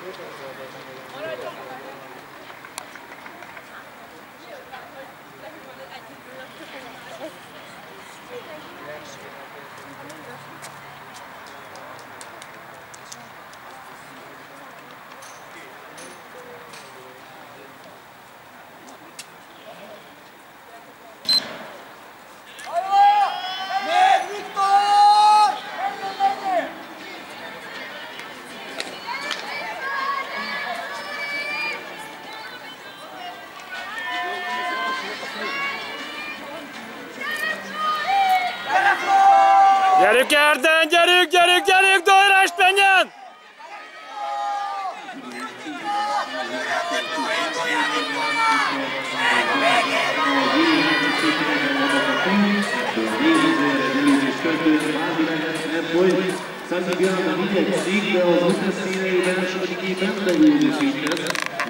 Gyerünk, Erden, gyerünk, gyerünk, gyerünk, Dojrást menjen! Santi Björn a 4. székbe az Unterszíneiben, második éven belül